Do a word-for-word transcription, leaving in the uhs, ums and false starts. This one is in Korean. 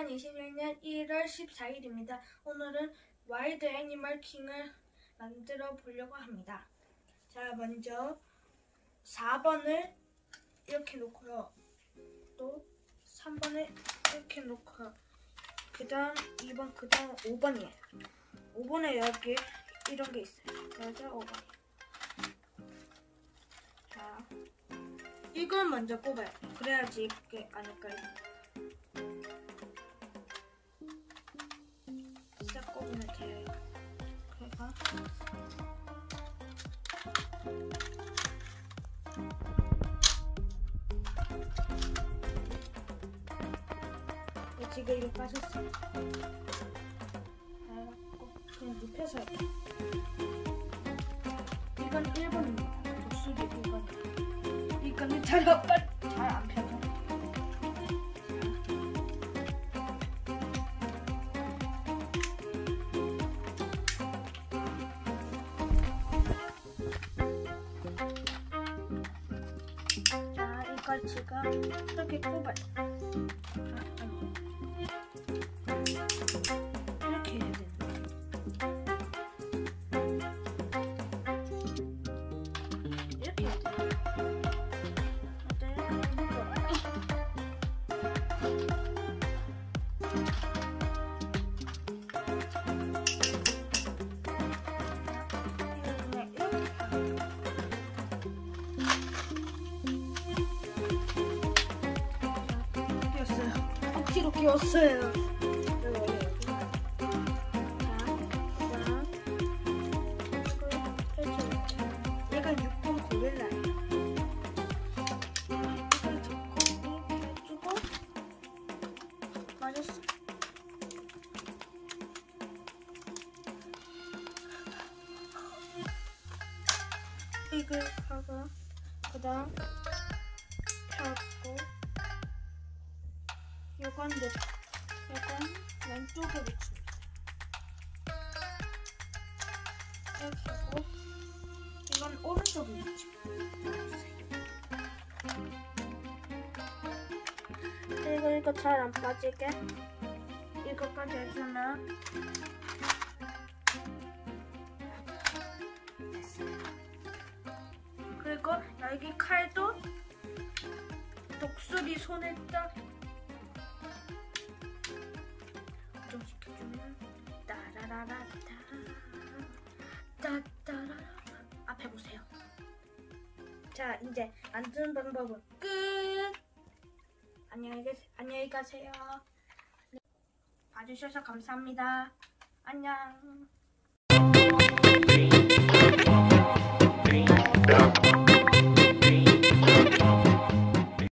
이천이십일 년 일월 십사일입니다. 오늘은 와일드 애니멀 킹을 만들어 보려고 합니다. 자, 먼저 사 번을 이렇게 놓고요. 또 삼 번을 이렇게 놓고요. 그 다음 이 번, 그 다음 오 번이에요. 오 번에 여기 이런 게 있어요. 그래서 오 번. 자, 이건 먼저 뽑아요. 그래야지 이게 안 헷갈려요. 싹 꼽으면 돼요. 그래서 지금 이거 빠졌어요. 그냥 눕혀서 할게요. 이건 일 번입니다. 독수리 일 번. 이거는 잘 안 펴져. 자, 이걸 지금 이렇게 꼽아요. 이렇게 해야 되는데. 이렇게 해야 돼요. 억지로 끼웠어요. 얘가 육 번 고릴라예요. 이걸 잡고 이렇게 해주고 맞았어. 이걸 하고 그 다음 펴고 요건 네, 요건 왼쪽에 붙입니다. 이렇게 하고 이건 오른쪽에 붙입니다. 그리고 이거 잘 안 빠지게 이거까지 해주면 됐어요. 그리고 여기 칼도 독수리 손에 딱 고정시켜주면 따라라라따 따따라라. 앞에 보세요. 자, 이제 만드는 방법은 끝. 안녕히 계세요. 안녕히 가세요. 봐주셔서 감사합니다. 안녕.